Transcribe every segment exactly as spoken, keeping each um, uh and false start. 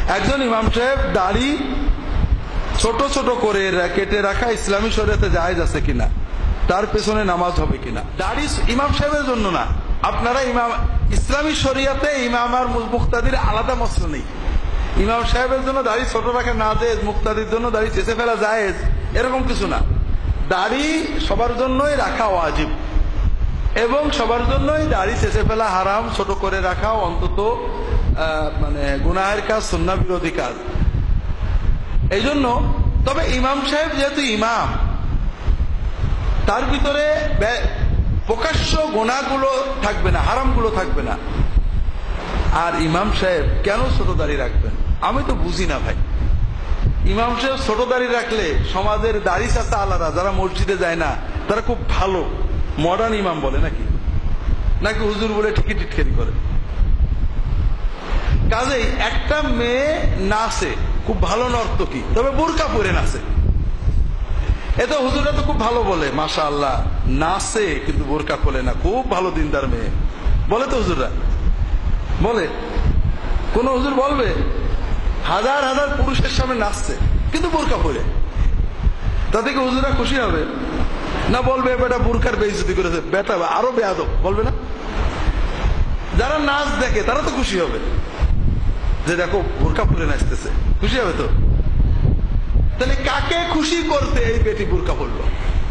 একজন ইমাম সাহেব দাড়ি ছোট ছোট করে কেটে রাখা ইসলামী শরীয়তে জায়েজ আছে কিনা, তার পেছনে নামাজ হবে কিনা? দাড়ি ইমাম সাহেবের জন্য না, আপনারা ইমাম ইসলামী শরীয়তে ইমাম আর মুক্তাদির আলাদা মসলা নেই। ইমাম সাহেবের জন্য দাড়ি ছোট রাখা না জায়েজ, মুক্তাদির জন্য দাড়ি চেঁচে ফেলা জায়েজ, এরকম কিছু না। দাড়ি সবার জন্যই রাখা ওয়াজিব এবং সবার জন্যই দাড়ি চেঁচে ফেলা হারাম, ছোট করে রাখা অন্তত মানে গুনাহের কাজ, সুন্নাহ বিরোধী কাজ। এই জন্য তবে ইমাম সাহেব যেহেতু ইমাম, তার ভিতরে প্রকাশ্য গুনাহগুলো থাকবে না, হারামগুলো থাকবে না। আর ইমাম সাহেব কেন ছোট দাড়ি রাখবেন আমি তো বুঝি না ভাই। ইমাম সাহেব ছোট দাড়ি রাখলে সমাজের দাড়ি চাচা আলাদা যারা মসজিদে যায় না তারা খুব ভালো মডার্ন ইমাম বলে নাকি নাকি হুজুর বলে ঠিকই টিটকারি করে। কাজেই একটা মেয়ে নাচে, খুব ভালো নর্তকী, তবে বোরকা পরে নাচে, এ তো হুজুরা তো খুব ভালো বলে মাশাআল্লাহ, নাচে কিন্তু বোরকা খোলে না, খুব ভালো দিনদার মেয়ে বলে তো হুজুররা বলে। কোন হুজুর বলবে হাজার হাজার পুরুষের সামনে নাচছে কিন্তু বোরকা পরে, তাতে কি হুজুরা খুশি হবে না? বলবে বেটা বোরকার বেইজ্জতি করেছে, বেটা আরো বেয়াদব, বলবে না? যারা নাচ দেখে তারা তো খুশি হবে যে দেখো বোরকা পরে নাচতেছে, খুশি হবে তো। তাহলে কাকে খুশি করতে এই বেটি বোরকা পরলো?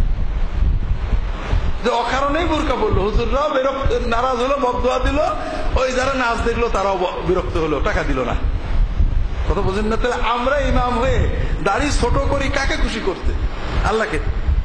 যে অকারণেই বোরকা পরলো, হুজুররাও বিরক্ত নারাজ হলো, বদদুয়া দিল, ওই যারা নাচ দেখলো তারাও বিরক্ত হলো, টাকা দিল না। কথা বোঝেন না? তাহলে আমরা ইমাম হয়ে দাড়ি ছোট করি কাকে খুশি করতে? আল্লাহকে,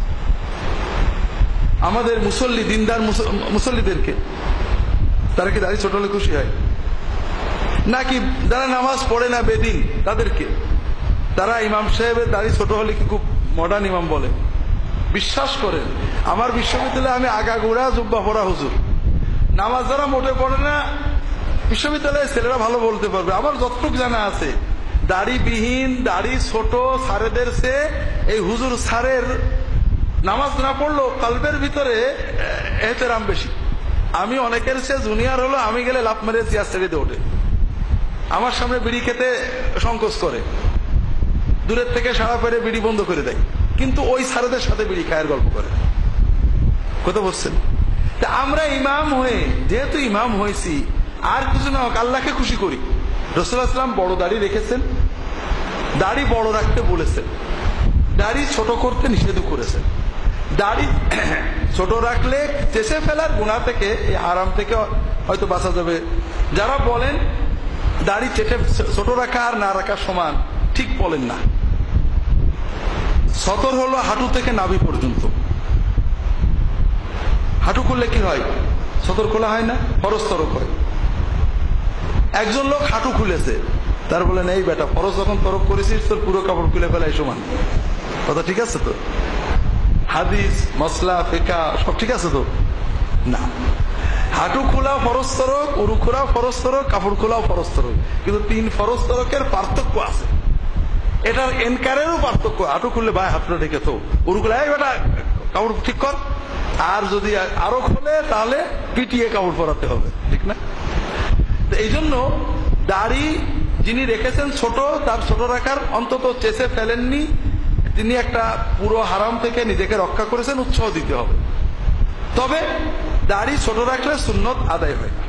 আমাদের মুসল্লি দিনদার মুসল্লিদেরকে। তারা কি দাড়ি ছোট হলে খুশি হয়? নাকি যারা নামাজ পড়ে না বেদিন তাদেরকে? তারা ইমাম সাহেবের দাড়ি ছোট হলে কি খুব মডার্ন ইমাম বলে? বিশ্বাস করেন আমার বিশ্ববিদ্যালয়ে আমি আগাগোড়া জুব্বা পরা হুজুর, নামাজ যারা মোটে পড়ে না বিশ্ববিদ্যালয়ে ছেলেরা ভালো বলতে পারবে। আমার যতটুকু জানা আছে দাড়িবিহীন, দাড়ি ছোট সারেদের সে এই হুজুর সারের নামাজ না পড়লেও কালবের ভিতরে এহতেরাম বেশি। আমি অনেকের সে জুনিয়র হলো, আমি গেলে লাফ মেরে চেয়ার ছেড়ে দিয়ে ওঠে, আমার সামনে বিড়ি খেতে সংকোচ করে, দূরের থেকে সারা পেরে বিড়ি বন্ধ করে দেয়, কিন্তু ওই সারেদের সাথে বিড়ি খায়ের গল্প করে। কথা বলছেন? তা আমরা ইমাম হয়ে যেহেতু ইমাম হয়েছি, আর কিছু না হোক আল্লাহকে খুশি করি। রাসূলুল্লাহ সাল্লাল্লাহু আলাইহি ওয়াসাল্লাম বড় দাড়ি রেখেছেন, দাড়ি বড় রাখতে বলেছেন, দাড়ি ছোট করতে নিষেধ করেছেন। দাড়ি ছোট রাখলে চেঁচে ফেলার গুনাহ থেকে, এই হারাম থেকে হয়তো বাঁচা যাবে। যারা বলেন দাড়ি চেটে ছোট রাখা আর না রাখা সমান, ঠিক বলেন না। সতর হলো হাঁটু থেকে নাভি পর্যন্ত। হাঁটু খুললে কি হয়? সতর খোলা হয় না, ফরজ তরক হয়। একজন লোক হাঁটু খুলেছে, তার বলেন এই বেটা ফরজ যখন তরক করেছিস তোর পুরো কাপড় খুলে ফেলাই সমান। কথা ঠিক আছে তো? হাদিস মসলা ফিকা সব ঠিক আছে তো? না, হাঁটু খোলা ফরজ তরক, উরু খোলা ফরজ তরক, কাপড় খোলাও ফরজ তরক, কিন্তু তিন ফরজ তরকের পার্থক্য আছে। এটার এনকারেরও পার্থক্য। হাঁটু খুললে ভাই হাতটা ঢেকে তো, উরু খুলে এই বেটা কাপড় ঠিক কর, আর যদি আরো খোলে তাহলে পিটিয়ে কাপড় পরাতে হবে, ঠিক না? এই জন্য দাড়ি যিনি রেখেছেন ছোট, তার ছোট রাখার অন্তত চেঁচে ফেলেননি, তিনি একটা পুরো হারাম থেকে নিজেকে রক্ষা করেছেন, উৎসাহ দিতে হবে। তবে দাড়ি ছোট রাখলে সুন্নত আদায় হয় না।